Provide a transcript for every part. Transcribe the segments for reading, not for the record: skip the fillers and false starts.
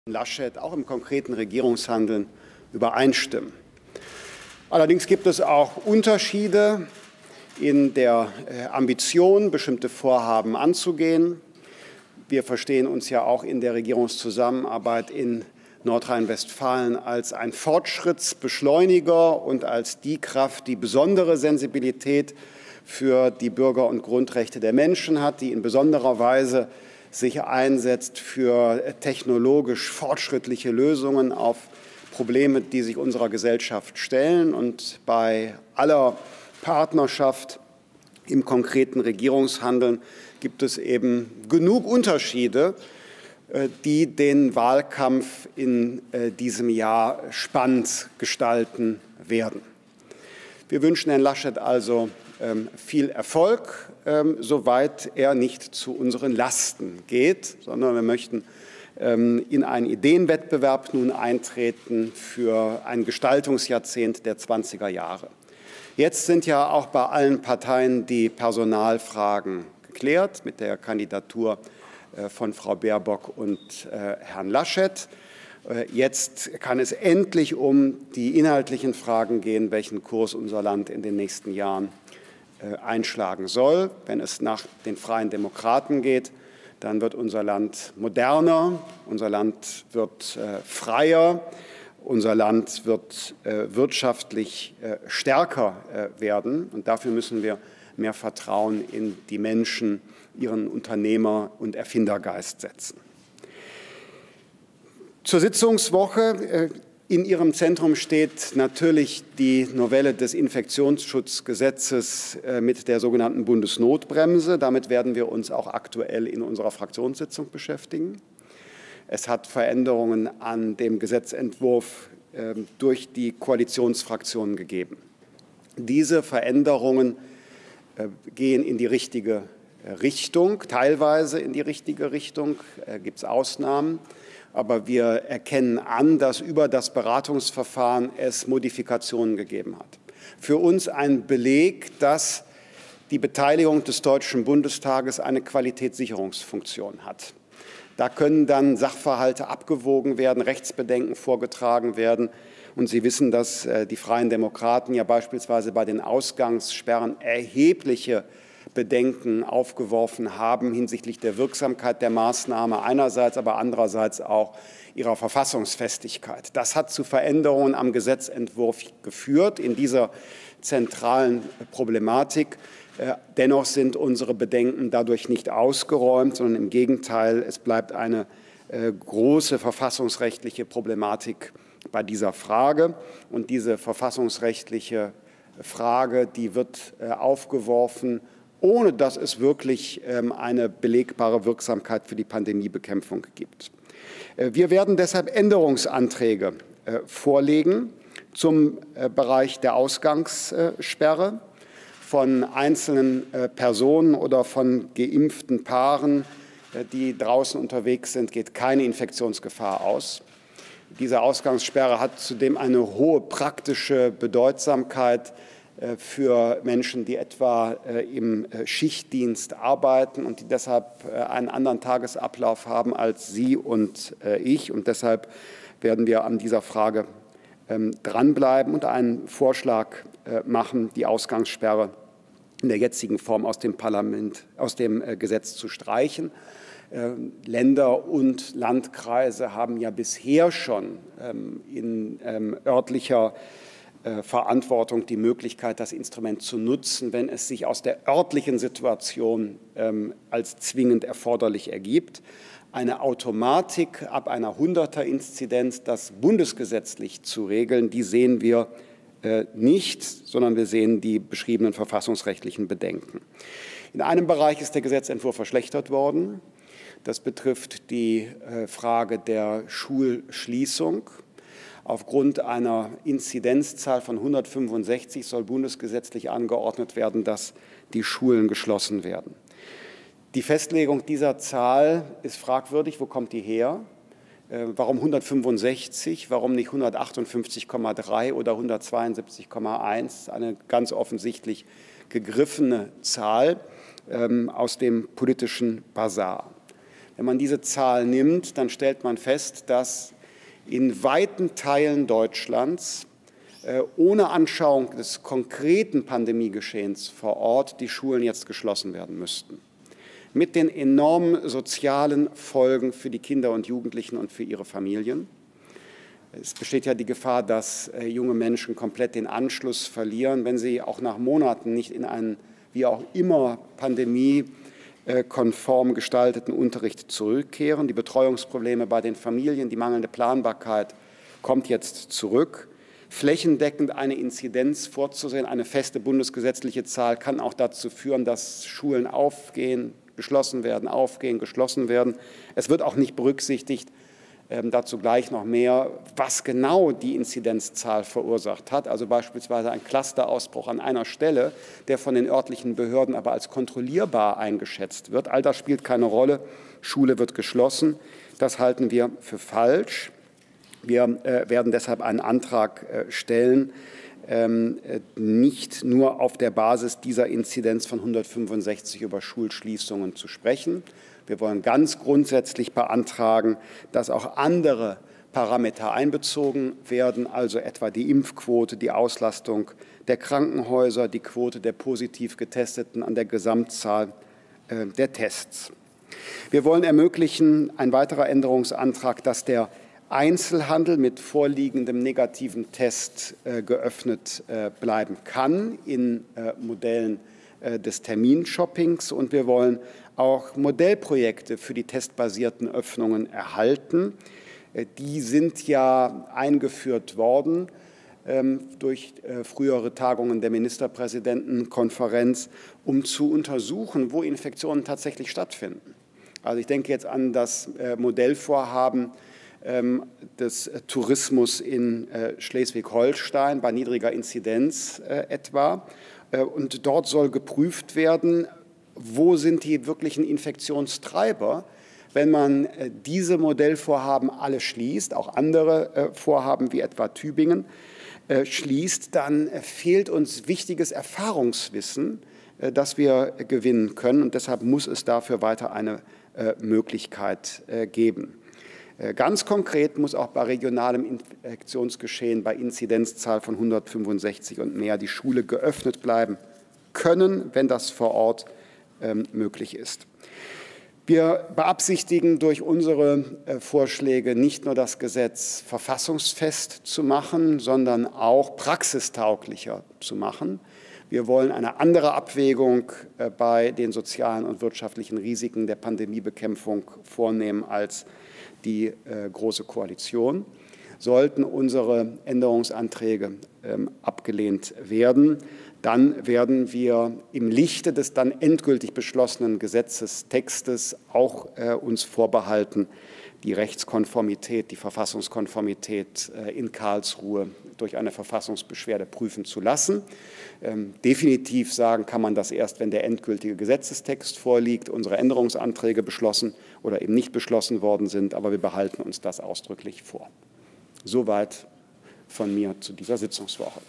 Laschet auch im konkreten Regierungshandeln übereinstimmen. Allerdings gibt es auch Unterschiede in der Ambition, bestimmte Vorhaben anzugehen. Wir verstehen uns ja auch in der Regierungszusammenarbeit in Nordrhein-Westfalen als ein Fortschrittsbeschleuniger und als die Kraft, die besondere Sensibilität für die Bürger- und Grundrechte der Menschen hat, die in besonderer Weise sich einsetzt für technologisch fortschrittliche Lösungen auf Probleme, die sich unserer Gesellschaft stellen. Und bei aller Partnerschaft im konkreten Regierungshandeln gibt es eben genug Unterschiede, die den Wahlkampf in diesem Jahr spannend gestalten werden. Wir wünschen Herrn Laschet also viel Erfolg, soweit er nicht zu unseren Lasten geht, sondern wir möchten in einen Ideenwettbewerb nun eintreten für ein Gestaltungsjahrzehnt der 20er Jahre. Jetzt sind ja auch bei allen Parteien die Personalfragen geklärt mit der Kandidatur von Frau Baerbock und Herrn Laschet. Jetzt kann es endlich um die inhaltlichen Fragen gehen, welchen Kurs unser Land in den nächsten Jahren einschlagen soll. Wenn es nach den Freien Demokraten geht, dann wird unser Land moderner, unser Land wird freier, unser Land wird wirtschaftlich stärker werden. Und dafür müssen wir mehr Vertrauen in die Menschen, ihren Unternehmer- und Erfindergeist setzen. Zur Sitzungswoche. In Ihrem Zentrum steht natürlich die Novelle des Infektionsschutzgesetzes mit der sogenannten Bundesnotbremse. Damit werden wir uns auch aktuell in unserer Fraktionssitzung beschäftigen. Es hat Veränderungen an dem Gesetzentwurf durch die Koalitionsfraktionen gegeben. Diese Veränderungen gehen in die richtige Richtung, teilweise in die richtige Richtung, gibt es Ausnahmen. Aber wir erkennen an, dass über das Beratungsverfahren es Modifikationen gegeben hat. Für uns ein Beleg, dass die Beteiligung des Deutschen Bundestages eine Qualitätssicherungsfunktion hat. Da können dann Sachverhalte abgewogen werden, Rechtsbedenken vorgetragen werden. Und Sie wissen, dass die Freien Demokraten ja beispielsweise bei den Ausgangssperren erhebliche Bedenken aufgeworfen haben hinsichtlich der Wirksamkeit der Maßnahme einerseits, aber andererseits auch ihrer Verfassungsfestigkeit. Das hat zu Veränderungen am Gesetzentwurf geführt in dieser zentralen Problematik. Dennoch sind unsere Bedenken dadurch nicht ausgeräumt, sondern im Gegenteil, es bleibt eine große verfassungsrechtliche Problematik bei dieser Frage. Und diese verfassungsrechtliche Frage, die wird aufgeworfen, ohne dass es wirklich eine belegbare Wirksamkeit für die Pandemiebekämpfung gibt. Wir werden deshalb Änderungsanträge vorlegen zum Bereich der Ausgangssperre von einzelnen Personen oder von geimpften Paaren, die draußen unterwegs sind, geht keine Infektionsgefahr aus. Diese Ausgangssperre hat zudem eine hohe praktische Bedeutsamkeit für Menschen, die etwa im Schichtdienst arbeiten und die deshalb einen anderen Tagesablauf haben als Sie und ich. Und deshalb werden wir an dieser Frage dranbleiben und einen Vorschlag machen, die Ausgangssperre in der jetzigen Form aus dem Gesetz zu streichen. Länder und Landkreise haben ja bisher schon in örtlicher Verantwortung die Möglichkeit, das Instrument zu nutzen, wenn es sich aus der örtlichen Situation als zwingend erforderlich ergibt. Eine Automatik ab einer 100er-Inzidenz, das bundesgesetzlich zu regeln, die sehen wir nicht, sondern wir sehen die beschriebenen verfassungsrechtlichen Bedenken. In einem Bereich ist der Gesetzentwurf verschlechtert worden. Das betrifft die Frage der Schulschließung. Aufgrund einer Inzidenzzahl von 165 soll bundesgesetzlich angeordnet werden, dass die Schulen geschlossen werden. Die Festlegung dieser Zahl ist fragwürdig. Wo kommt die her? Warum 165? Warum nicht 158,3 oder 172,1? Eine ganz offensichtlich gegriffene Zahl aus dem politischen Basar. Wenn man diese Zahl nimmt, dann stellt man fest, dass in weiten Teilen Deutschlands ohne Anschauung des konkreten Pandemiegeschehens vor Ort die Schulen jetzt geschlossen werden müssten. Mit den enormen sozialen Folgen für die Kinder und Jugendlichen und für ihre Familien. Es besteht ja die Gefahr, dass junge Menschen komplett den Anschluss verlieren, wenn sie auch nach Monaten nicht in einen, wie auch immer, pandemiekonform gestalteten Unterricht zurückkehren. Die Betreuungsprobleme bei den Familien, die mangelnde Planbarkeit kommt jetzt zurück. Flächendeckend eine Inzidenz vorzusehen, eine feste bundesgesetzliche Zahl, kann auch dazu führen, dass Schulen aufgehen, geschlossen werden, aufgehen, geschlossen werden. Es wird auch nicht berücksichtigt, dazu gleich noch mehr, was genau die Inzidenzzahl verursacht hat. Also beispielsweise ein Clusterausbruch an einer Stelle, der von den örtlichen Behörden aber als kontrollierbar eingeschätzt wird. All das spielt keine Rolle. Schule wird geschlossen. Das halten wir für falsch. Wir werden deshalb einen Antrag stellen, nicht nur auf der Basis dieser Inzidenz von 165 über Schulschließungen zu sprechen. Wir wollen ganz grundsätzlich beantragen, dass auch andere Parameter einbezogen werden, also etwa die Impfquote, die Auslastung der Krankenhäuser, die Quote der positiv Getesteten an der Gesamtzahl der Tests. Wir wollen ermöglichen, ein weiterer Änderungsantrag, dass der Einzelhandel mit vorliegendem negativen Test geöffnet bleiben kann in Modellen des Terminshoppings. Und wir wollen auch Modellprojekte für die testbasierten Öffnungen erhalten. Die sind ja eingeführt worden durch frühere Tagungen der Ministerpräsidentenkonferenz, um zu untersuchen, wo Infektionen tatsächlich stattfinden. Also ich denke jetzt an das Modellvorhaben des Tourismus in Schleswig-Holstein bei niedriger Inzidenz etwa. Und dort soll geprüft werden, wo sind die wirklichen Infektionstreiber. Wenn man diese Modellvorhaben alle schließt, auch andere Vorhaben wie etwa Tübingen schließt, dann fehlt uns wichtiges Erfahrungswissen, das wir gewinnen können. Und deshalb muss es dafür weiter eine Möglichkeit geben. Ganz konkret muss auch bei regionalem Infektionsgeschehen, bei Inzidenzzahl von 165 und mehr, die Schule geöffnet bleiben können, wenn das vor Ort möglich ist. Wir beabsichtigen durch unsere Vorschläge nicht nur das Gesetz verfassungsfest zu machen, sondern auch praxistauglicher zu machen. Wir wollen eine andere Abwägung bei den sozialen und wirtschaftlichen Risiken der Pandemiebekämpfung vornehmen als die Große Koalition. Sollten unsere Änderungsanträge abgelehnt werden, dann werden wir im Lichte des dann endgültig beschlossenen Gesetzestextes auch uns vorbehalten, die Rechtskonformität, die Verfassungskonformität in Karlsruhe durch eine Verfassungsbeschwerde prüfen zu lassen. Definitiv sagen kann man das erst, wenn der endgültige Gesetzestext vorliegt, unsere Änderungsanträge beschlossen oder eben nicht beschlossen worden sind, aber wir behalten uns das ausdrücklich vor. Soweit von mir zu dieser Sitzungswoche.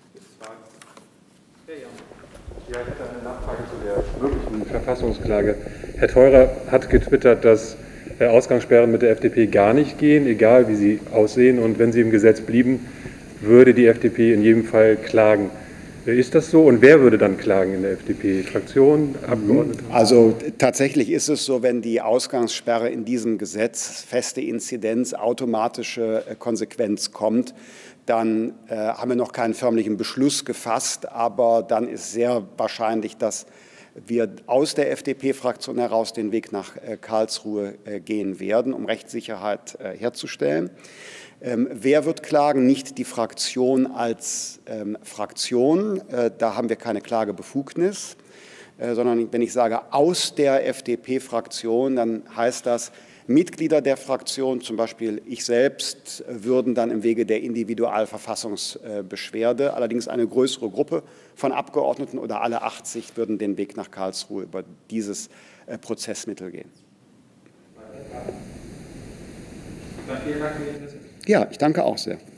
Ja, ich hätte eine Nachfrage zu der möglichen Verfassungsklage. Herr Theurer hat getwittert, dass Ausgangssperren mit der FDP gar nicht gehen, egal wie sie aussehen. Und wenn sie im Gesetz blieben, würde die FDP in jedem Fall klagen. Ist das so? Und wer würde dann klagen in der FDP? Fraktion, Abgeordnete? Also tatsächlich ist es so, wenn die Ausgangssperre in diesem Gesetz, feste Inzidenz, automatische Konsequenz kommt, dann haben wir noch keinen förmlichen Beschluss gefasst, aber dann ist sehr wahrscheinlich, dass wir aus der FDP-Fraktion heraus den Weg nach Karlsruhe gehen werden, um Rechtssicherheit herzustellen. Wer wird klagen? Nicht die Fraktion als Fraktion. Da haben wir keine Klagebefugnis, sondern wenn ich sage aus der FDP-Fraktion, dann heißt das, Mitglieder der Fraktion, zum Beispiel ich selbst, würden dann im Wege der Individualverfassungsbeschwerde, allerdings eine größere Gruppe von Abgeordneten oder alle 80 würden den Weg nach Karlsruhe über dieses Prozessmittel gehen. Ja, ich danke auch sehr.